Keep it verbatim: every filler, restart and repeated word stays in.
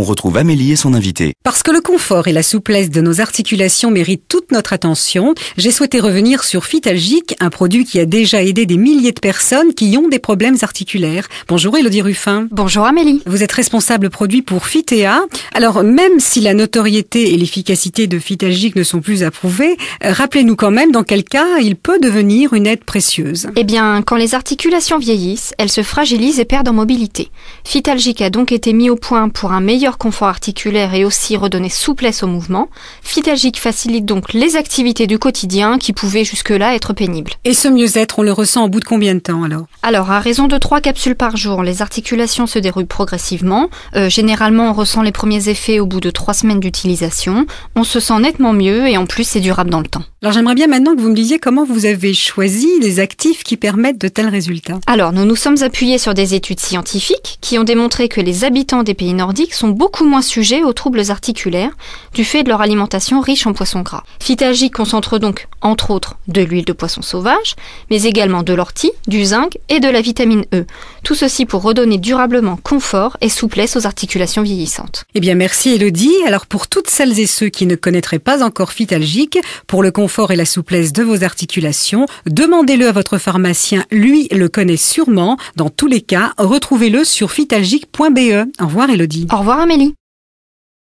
On retrouve Amélie et son invité. Parce que le confort et la souplesse de nos articulations méritent toute notre attention, j'ai souhaité revenir sur Fitalgic, un produit qui a déjà aidé des milliers de personnes qui ont des problèmes articulaires. Bonjour Élodie Ruffin. Bonjour Amélie. Vous êtes responsable produit pour Fitea. Alors même si la notoriété et l'efficacité de Fitalgic ne sont plus approuvées, euh, rappelez-nous quand même dans quel cas il peut devenir une aide précieuse. Eh bien, quand les articulations vieillissent, elles se fragilisent et perdent en mobilité. Fitalgic a donc été mis au point pour un meilleur confort articulaire et aussi redonner souplesse au mouvement. Fitalgic facilite donc les activités du quotidien qui pouvaient jusque-là être pénibles. Et ce mieux-être, on le ressent au bout de combien de temps alors? Alors, à raison de trois capsules par jour, les articulations se déroulent progressivement. Euh, généralement, on ressent les premiers effets au bout de trois semaines d'utilisation. On se sent nettement mieux et en plus, c'est durable dans le temps. Alors j'aimerais bien maintenant que vous me disiez comment vous avez choisi les actifs qui permettent de tels résultats. Alors, nous nous sommes appuyés sur des études scientifiques qui ont démontré que les habitants des pays nordiques sont beaucoup moins sujets aux troubles articulaires du fait de leur alimentation riche en poissons gras. Fitalgic concentre donc, entre autres, de l'huile de poisson sauvage, mais également de l'ortie, du zinc et de la vitamine E. Tout ceci pour redonner durablement confort et souplesse aux articulations vieillissantes. Eh bien merci Élodie. Alors pour toutes celles et ceux qui ne connaîtraient pas encore Fitalgic, pour le confort et la souplesse de vos articulations, demandez-le à votre pharmacien, lui le connaît sûrement. Dans tous les cas, retrouvez-le sur fitalgic point b e. Au revoir Élodie. Au revoir Amélie.